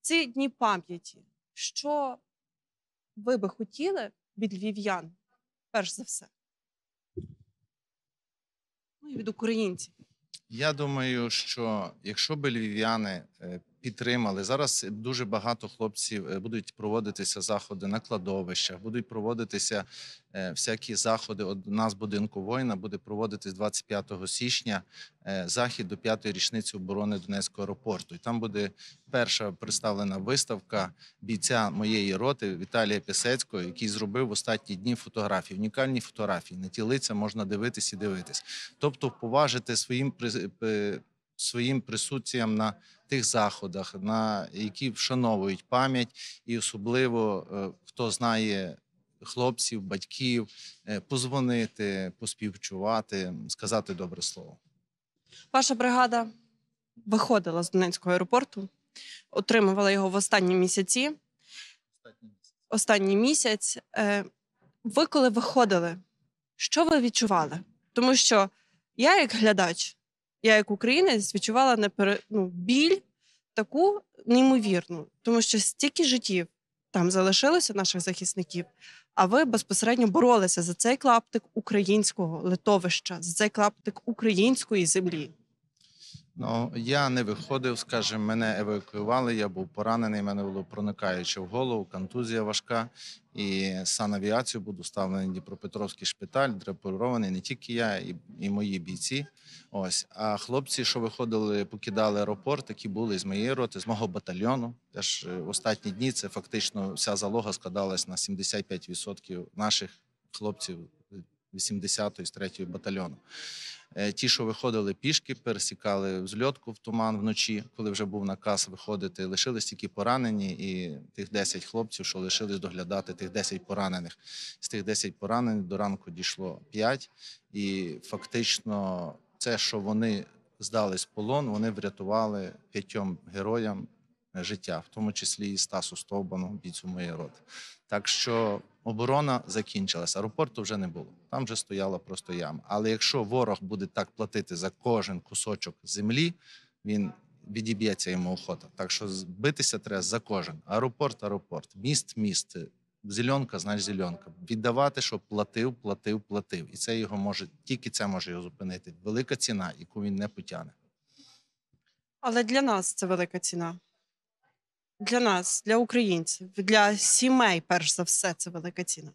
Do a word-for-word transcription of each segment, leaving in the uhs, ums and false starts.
ці дні пам'яті, що ви би хотіли від львів'ян, перш за все? Ну і від українців. Я думаю, що якщо б львів'яни е, підтримали, зараз дуже багато хлопців е, будуть проводитися заходи на кладовищах, будуть проводитися е, всякі заходи. От у нас будинку воїна буде проводитись двадцять п'ятого січня е, захід до п'ятої річниці оборони Донецького аеропорту. І там буде перша представлена виставка бійця моєї роти Віталія Пісецького, який зробив в останні дні фотографії, унікальні фотографії. На ті лиця можна дивитись і дивитись. Тобто поважити своїм при- е, своїм присутствієм на тих заходах, на які вшановують пам'ять, і особливо е, хто знає хлопців, батьків, е, позвонити, поспівчувати, сказати добре слово. Ваша бригада виходила з Донецького аеропорту, отримувала його в останні місяці. Останній місяць. Е, Ви коли виходили, що ви відчували? Тому що я як глядач, я як українець відчувала непере... ну, біль таку неймовірну, тому що стільки життів там залишилося наших захисників, а ви безпосередньо боролися за цей клаптик українського литовища, за цей клаптик української землі. Ну, я не виходив, скажімо, мене евакуювали, я був поранений, мене було проникаюче в голову, контузія важка. І санавіацію був доставлений в Дніпропетровський шпиталь, драпирований не тільки я, і, і мої бійці. Ось. А хлопці, що виходили, покидали аеропорт, які були з моєї роти, з мого батальйону. Теж в останні дні це фактично вся залога складалась на сімдесят п'ять відсотків наших хлопців вісімдесятої, з третього батальйону. Ті, що виходили пішки, пересікали взльотку в туман вночі, коли вже був наказ виходити, лишились тільки поранені, і тих десять хлопців, що лишились доглядати тих десять поранених. З тих десять поранених до ранку дійшло п'ять, і фактично це, що вони здались в полон, вони врятували п'ятьом героям життя, в тому числі і Стасу Стовбану, бійцю моєї роти. Так що оборона закінчилась, аеропорту вже не було. Там вже стояла просто яма. Але якщо ворог буде так платити за кожен кусочок землі, він відіб'ється йому охота. Так що битися треба за кожен. Аеропорт, аеропорт, міст, міст, зеленка, значить зеленка. Віддавати, щоб платив, платив, платив. І це його може, тільки це може його зупинити. Велика ціна, яку він не потягне. Але для нас це велика ціна. Для нас, для українців, для сімей, перш за все, це велика ціна.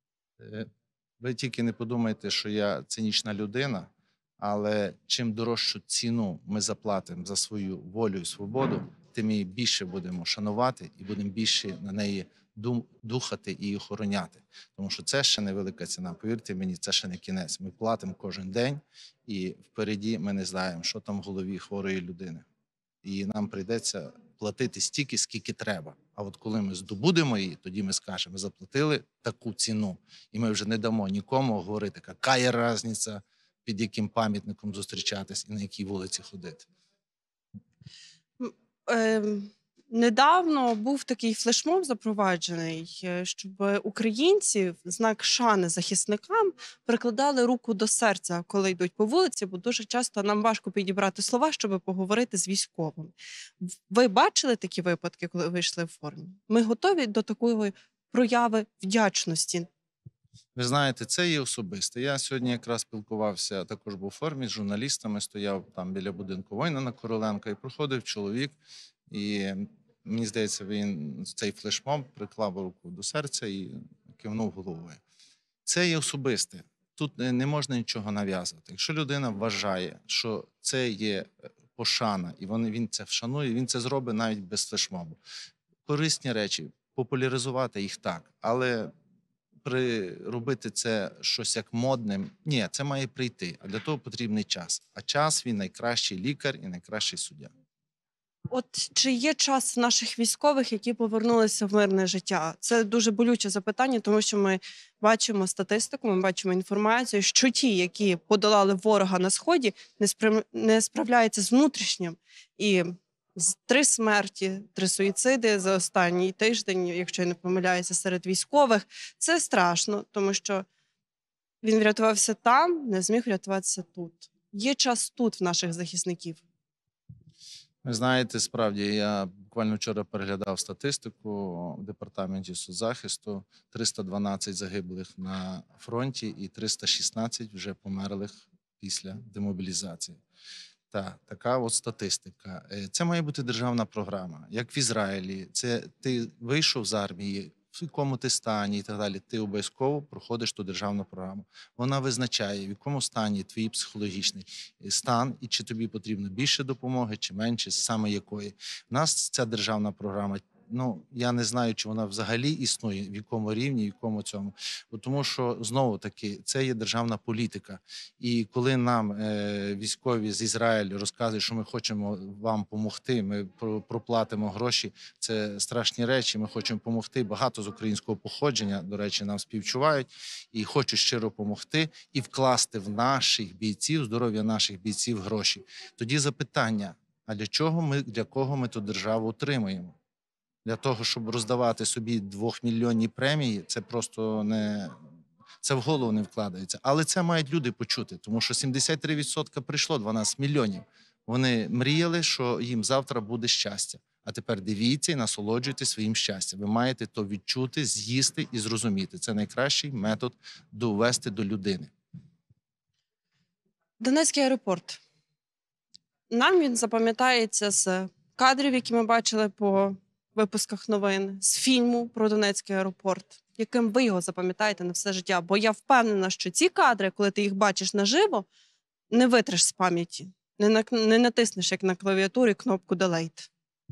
Ви тільки не подумайте, що я цинічна людина, але чим дорожчу ціну ми заплатимо за свою волю і свободу, тим її більше будемо шанувати і будемо більше на неї духати і охороняти. Тому що це ще не велика ціна. Повірте мені, це ще не кінець. Ми платимо кожен день, і впереді ми не знаємо, що там в голові хворої людини. І нам прийдеться платити стільки, скільки треба. А от коли ми здобудемо її, тоді ми скажемо, ми заплатили таку ціну. І ми вже не дамо нікому говорити, яка є різниця, під яким пам'ятником зустрічатись і на якій вулиці ходити. Ем, недавно був такий флешмоб запроваджений, щоб українці в знак шани захисникам прикладали руку до серця, коли йдуть по вулиці, бо дуже часто нам важко підібрати слова, щоб поговорити з військовим. Ви бачили такі випадки, коли вийшли в формі? Ми готові до такої прояви вдячності? Ви знаєте, це є особисте. Я сьогодні якраз спілкувався, також був у формі, з журналістами, стояв там біля будинку воїна на Короленка, і проходив чоловік, і мені здається, він цей флешмоб приклав руку до серця і кивнув головою. Це є особисте. Тут не можна нічого нав'язувати. Якщо людина вважає, що це є пошана, і він це вшанує, він це зробить навіть без флешмобу. Корисні речі, популяризувати їх так, але при робити це щось як модним, ні, це має прийти, а для того потрібний час. А час він найкращий лікар і найкращий суддя. От чи є час наших військових, які повернулися в мирне життя? Це дуже болюче запитання, тому що ми бачимо статистику, ми бачимо інформацію, що ті, які подолали ворога на Сході, не, справ... не справляються з внутрішнім. І три смерті, три суїциди за останній тиждень, якщо я не помиляюся, серед військових. Це страшно, тому що він врятувався там, не зміг врятуватися тут. Є час тут в наших захисників. Ви знаєте, справді, я буквально вчора переглядав статистику в департаменті соцзахисту: триста дванадцять загиблих на фронті і триста шістнадцять вже померлих після демобілізації. Та така от статистика. Е, Це має бути державна програма, як в Ізраїлі. Це ти вийшов з армії, в якому ти стані і так далі. Ти обов'язково проходиш ту державну програму. Вона визначає, в якому стані твій психологічний е, стан, і чи тобі потрібно більше допомоги, чи менше, саме якої. У нас ця державна програма. Ну, я не знаю, чи вона взагалі існує, в якому рівні, в якому цьому. Бо тому що знову таки це є державна політика. І коли нам е, військові з Ізраїлю розказують, що ми хочемо вам допомогти, ми про- проплатимо гроші, це страшні речі. Ми хочемо допомогти. Багато з українського походження, до речі, нам співчувають і хочуть щиро допомогти і вкласти в наших бійців, здоров'я наших бійців гроші. Тоді запитання: а для чого ми для кого ми ту державу утримуємо? Для того, щоб роздавати собі двохмільйонні премії, це просто не це в голову не вкладається. Але це мають люди почути, тому що сімдесят три відсотки прийшло, дванадцять мільйонів. Вони мріяли, що їм завтра буде щастя. А тепер дивіться і насолоджуйтесь своїм щастям. Ви маєте то відчути, з'їсти і зрозуміти. Це найкращий метод довести до людини. Донецький аеропорт. Нам він запам'ятається з кадрів, які ми бачили по випусках новин, з фільму про Донецький аеропорт. Яким ви його запам'ятаєте на все життя? Бо я впевнена, що ці кадри, коли ти їх бачиш наживо, не витреш з пам'яті, не, нак- не натиснеш, як на клавіатурі, кнопку «Delete».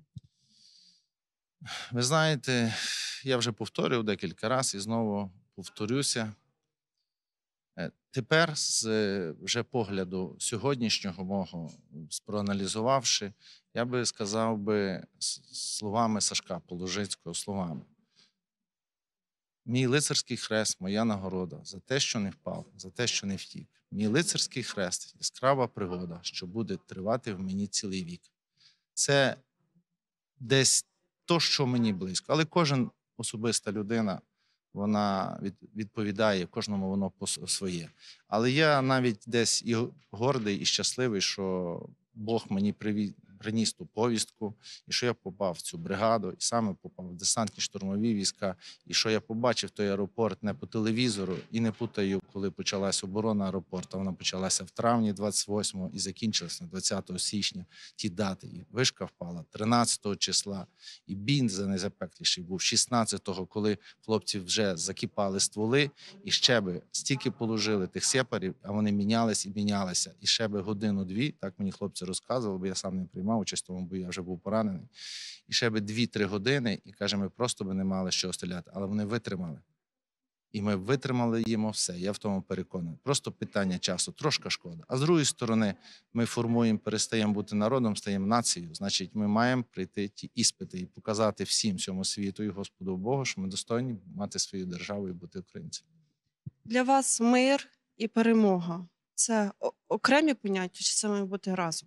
Ви знаєте, я вже повторював декілька разів і знову повторюся. Е, Тепер, з е, вже погляду сьогоднішнього мого, с- проаналізувавши, я би сказав би с- словами Сашка Положинського, словами: мій лицарський хрест, моя нагорода за те, що не впав, за те, що не втік. Мій лицарський хрест яскрава пригода, що буде тривати в мені цілий вік. Це десь то, що мені близько. Але кожен особиста людина, вона від, відповідає, кожному воно по с- своє. Але я навіть десь і гордий, і щасливий, що Бог мені приві- приніс ту повістку, і що я попав в цю бригаду, і саме попав в десантні штурмові війська, і що я побачив той аеропорт не по телевізору, і не путаю, коли почалась оборона аеропорту. Вона почалася в травні двадцять восьмого і закінчилася двадцятого січня. Ті дати. І вишка впала тринадцятого числа, і бій за найзапекліший був шістнадцятого, коли хлопці вже закипали стволи, і ще би стільки положили тих сепарів, а вони мінялись і мінялися. І ще би годину-дві, так мені хлопці розказували, бо я сам не приймав участь в тому бою, я вже був поранений. І ще би дві-три години, і каже, ми просто би не мали що стріляти. Але вони витримали. І ми витримали їм все. Я в тому переконаний. Просто питання часу, трошки шкода. А з другої сторони, ми формуємо, перестаємо бути народом, стаємо нацією. Значить, ми маємо прийти ті іспити і показати всім цьому світу і Господу Богу, що ми достойні мати свою державу і бути українцями. Для вас мир і перемога – це о- окремі поняття, чи це має бути разом?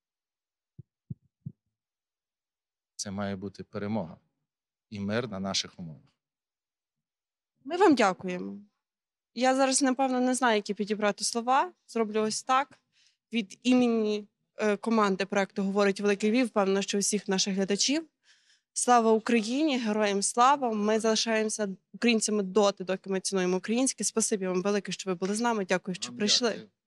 Це має бути перемога і мир на наших умовах. Ми вам дякуємо. Я зараз, напевно, не знаю, які підібрати слова. Зроблю ось так. Від імені е, команди проекту «Говорить Великий Львів», впевнена, що усіх наших глядачів. Слава Україні! Героям слава! Ми залишаємося українцями доти, доки ми цінуємо українське. Спасибі вам велике, що ви були з нами. Дякую, що Вам прийшли. дякую.